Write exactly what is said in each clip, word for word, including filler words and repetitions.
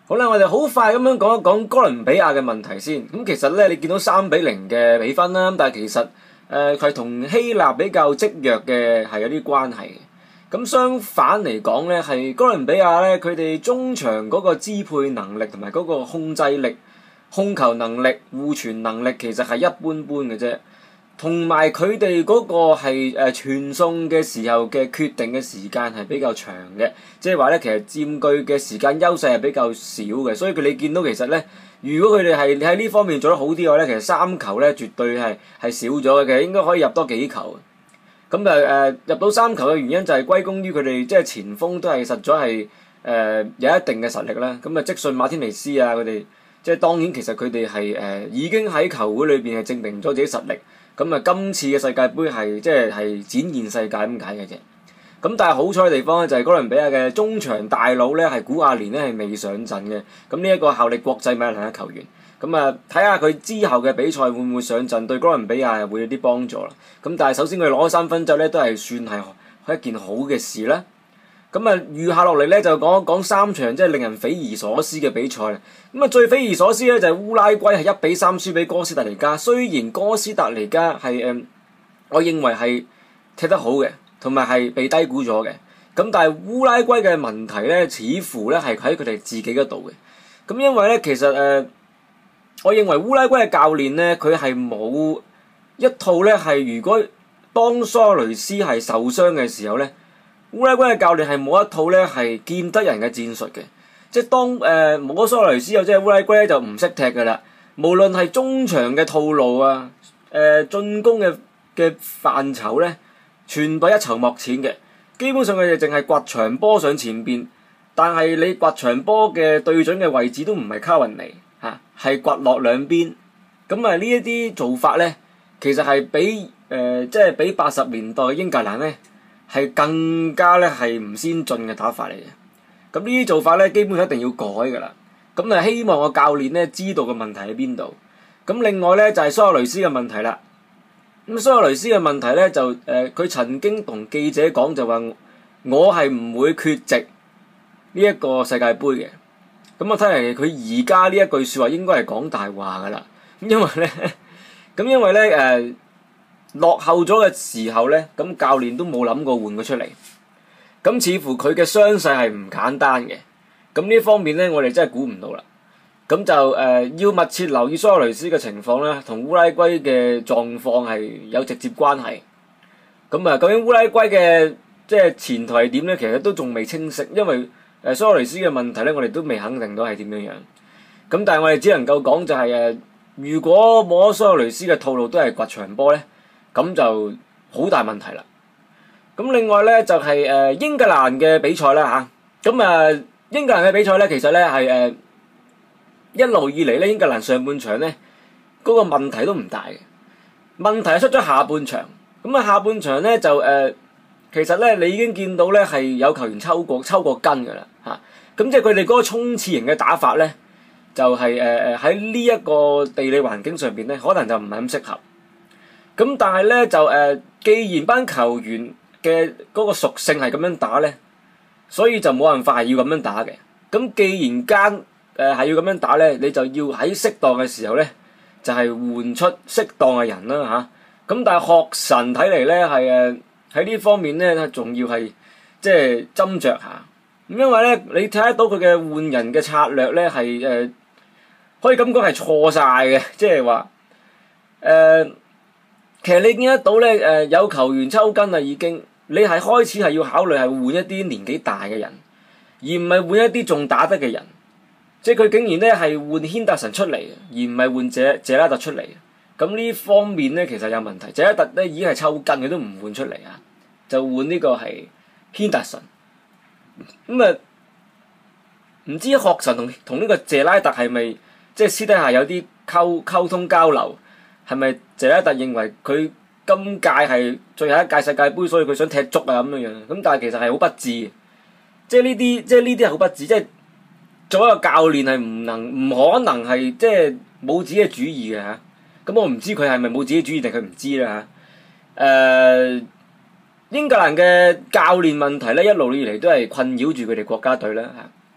好啦，我哋好快咁樣講一講哥倫比亞嘅問題先。咁其實咧，你見到三比零嘅比分啦，但係其實誒佢係同希臘比較積弱嘅係有啲關係嘅。咁相反嚟講咧，係哥倫比亞咧，佢哋中場嗰個支配能力同埋嗰個控制力、控球能力、互傳能力其實係一般般嘅啫。同埋佢哋嗰個係誒傳送嘅時候嘅決定嘅時間係比較長嘅，即係話咧，其實佔據嘅時間優勢係比較少嘅，所以佢哋見到其實咧，如果佢哋係喺呢方面做得好啲嘅話咧，其實三球咧絕對係係少咗嘅，其實應該可以入多幾球。咁誒誒入到三球嘅原因就係歸功於佢哋即係前鋒都係實在係誒有一定嘅實力啦。咁啊，積遜馬天尼斯啊，佢哋即係當然其實佢哋係誒已經喺球會裏邊係證明咗自己實力。咁啊，今次嘅世界盃係即係係展現世界咁解嘅啫。咁但係好彩嘅地方咧，就係哥倫比亞嘅中場大佬咧係古亞連咧係未上陣嘅。咁呢一個效力國際米蘭嘅球員，咁啊睇下佢之後嘅比賽會唔會上陣，對哥倫比亞會有啲幫助啦。咁但係首先佢攞咗三分之後咧，都係算係一件好嘅事啦。咁啊，餘下落嚟咧就講一講三場即係令人匪夷所思嘅比賽。咁啊，最匪夷所思咧就係烏拉圭係一比三輸俾哥斯達黎加。雖然哥斯達黎加係誒，我認為係踢得好嘅，同埋係被低估咗嘅。咁但係烏拉圭嘅問題咧，似乎咧係喺佢哋自己嗰度嘅。咁因為咧，其實誒、呃，我認為烏拉圭嘅教練咧，佢係冇一套咧係如果當蘇亞雷斯係受傷嘅時候咧。烏拉圭嘅教練係冇一套咧係見得人嘅戰術嘅，即係當誒冇咗蘇亞雷斯後，即係烏拉圭咧就唔識踢㗎啦。無論係中場嘅套路啊，誒、呃、進攻嘅嘅範疇咧，全部一籌莫展嘅。基本上佢哋淨係掘長波上前邊，但係你掘長波嘅對準嘅位置都唔係卡雲尼嚇，係掘落兩邊。咁啊呢一啲做法咧，其實係比誒即係比八十年代嘅英格蘭咧。係更加咧係唔先進嘅打法嚟嘅，咁呢啲做法咧基本上一定要改㗎啦。咁啊希望個教練咧知道個問題喺邊度。咁另外咧就係蘇亞雷斯嘅問題啦。咁蘇亞雷斯嘅問題咧就誒佢、呃、曾經同記者講就話我係唔會缺席呢一個世界盃嘅。咁我睇嚟佢而家呢一句説話應該係講大話㗎啦。咁因為咧，咁因為咧誒。呃落後咗嘅時候咧，咁教練都冇諗過換佢出嚟，咁似乎佢嘅傷勢係唔簡單嘅，咁呢方面咧我哋真係估唔到啦。咁就誒、呃、要密切留意蘇亞雷斯嘅情況咧，同烏拉圭嘅狀況係有直接關係。咁啊，究竟烏拉圭嘅即係前途係點咧？其實都仲未清晰，因為誒蘇亞雷斯嘅問題咧，我哋都未肯定到係點樣樣。咁但係我哋只能夠講就係、是、誒，如果冇咗蘇亞雷斯嘅套路都係掘長波咧。咁就好大問題啦。咁另外咧就係、是、誒、呃、英格蘭嘅比賽啦嚇。咁啊英格蘭嘅比賽咧，其實咧係誒一路以嚟咧英格蘭上半場咧嗰、那個問題都唔大嘅。問題係出咗下半場。咁啊下半場咧就誒、呃、其實咧你已經見到咧係有球員抽過抽過筋㗎啦嚇。咁即係佢哋嗰個衝刺型嘅打法咧，就係誒誒喺呢一個地理環境上邊咧，可能就唔係咁適合。咁但係咧就誒、呃，既然班球員嘅嗰個屬性係咁樣打咧，所以就冇辦法係要咁樣打嘅。咁既然間誒係、呃、要咁樣打咧，你就要喺適當嘅時候咧，就係、是、換出適當嘅人啦嚇。咁、啊、但係學神睇嚟咧係誒喺呢方面咧，仲要係即係斟酌下。咁因為咧你睇得到佢嘅換人嘅策略咧係誒可以咁講係錯晒嘅，即係話誒。呃其實你見得到咧，誒、呃、有球員抽筋啦已經，你係開始係要考慮係換一啲年紀大嘅人，而唔係換一啲仲打得嘅人。即係佢竟然咧係換軒達臣出嚟，而唔係換謝謝拉特出嚟。咁呢方面咧其實有問題。謝拉特咧已經係抽筋，佢都唔換出嚟啊，就換呢個係軒達臣。咁啊，唔知學神同同呢個謝拉特係咪即係私底下有啲溝溝通交流？係咪謝拉特認為佢今屆係最後一屆世界盃，所以佢想踢足啊咁樣樣？咁但係其實係好不智嘅，即係呢啲即係呢啲係好不智。即係做一個教練係唔能唔可能係即係冇自己嘅主意嘅嚇。咁我唔知佢係咪冇自己主意定佢唔知啦嚇。誒、呃，英格蘭嘅教練問題咧一路以嚟都係困擾住佢哋國家隊啦嚇。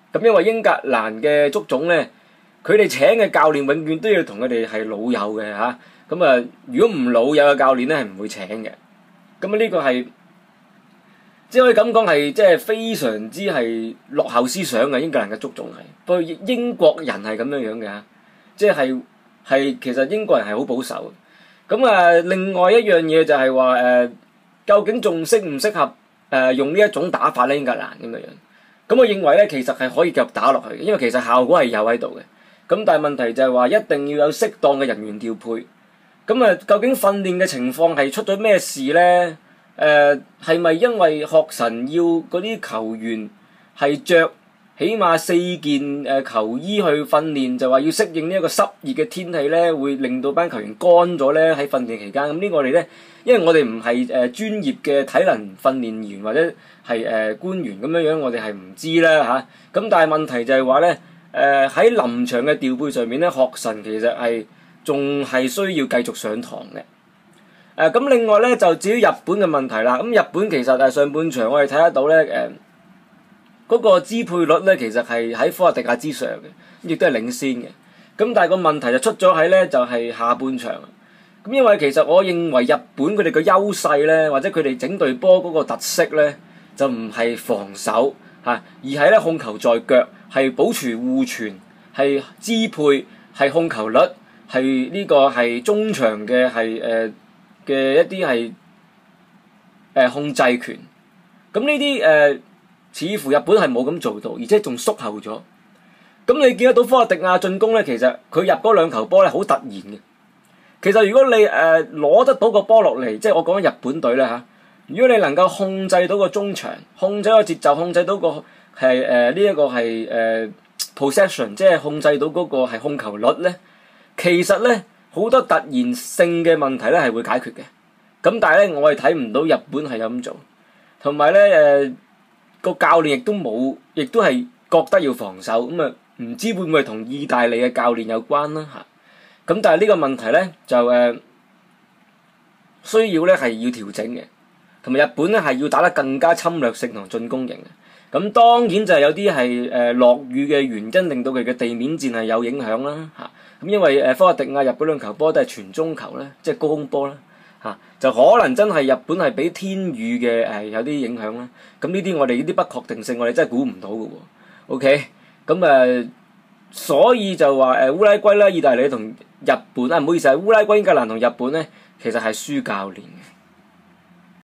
咁因為英格蘭嘅足總咧，佢哋請嘅教練永遠都要同佢哋係老友嘅嚇。咁啊，如果唔老友嘅教練咧係唔會請嘅。咁啊呢個係即係可以咁講係即係非常之係落後思想嘅英格蘭嘅足總係。不過英國人係咁樣樣嘅嚇，即係係其實英國人係好保守。咁啊，另外一樣嘢就係話誒，究竟仲適唔適合誒、呃、用呢一種打法咧？英格蘭咁樣樣，咁我認為咧，其實係可以繼續打落去嘅，因為其實效果係有喺度嘅。咁但係問題就係話一定要有適當嘅人員調配。咁啊，究竟訓練嘅情況係出咗咩事咧？誒係咪因為學神要嗰啲球員係着起碼四件誒球衣去訓練，就話要適應呢一個濕熱嘅天氣咧，會令到班球員乾咗咧喺訓練期間。咁呢個我哋咧，因為我哋唔係誒專業嘅體能訓練員或者係誒、呃、官員咁樣樣，我哋係唔知啦嚇。咁、啊、但係問題就係話咧，誒喺臨場嘅調配上面咧，學神其實係仲係需要繼續上堂嘅。誒、啊、咁另外咧就至於日本嘅問題啦。咁日本其實誒上半場我哋睇得到咧誒。呃嗰個支配率咧，其實係喺科特迪瓦之上嘅，亦都係領先嘅。咁但係個問題就出咗喺咧，就係下半場。咁因為其實我認為日本佢哋嘅優勢咧，或者佢哋整隊波嗰個特色咧，就唔係防守嚇，而係咧控球在腳，係保持互傳，係支配，係控球率，係呢個係中場嘅係誒嘅一啲係誒控制權。咁呢啲誒。呃似乎日本係冇咁做到，而且仲縮後咗。咁你見得到科特迪瓦進攻咧，其實佢入嗰兩球波咧好突然嘅。其實如果你誒攞、呃、得到個波落嚟，即係我講緊日本隊咧嚇，如果你能夠控制到個中場，控制個節奏，控制到個係誒呢一個係誒、呃、possession， 即係控制到嗰個係控球率咧，其實咧好多突然性嘅問題咧係會解決嘅。咁但係咧，我係睇唔到日本係有咁做，同埋咧誒。呃個教練亦都冇，亦都係覺得要防守，咁啊唔知會唔會同意大利嘅教練有關啦嚇。咁但係呢個問題咧就誒、呃、需要咧係要調整嘅，同埋日本咧係要打得更加侵略性同進攻型嘅。咁當然就係有啲係誒落雨嘅原因令到佢嘅地面戰係有影響啦嚇。咁因為誒科特迪瓦入嗰兩球波都係傳中球咧，即係高空波啦。嚇、啊、就可能真係日本係俾天雨嘅誒、呃、有啲影響啦，咁呢啲我哋呢啲不確定性我哋真係估唔到嘅喎。OK，咁誒、呃、所以就話誒、呃、烏拉圭啦、意大利同日本啊，唔好意思係烏拉圭、英格蘭同日本咧，其實係輸教練嘅。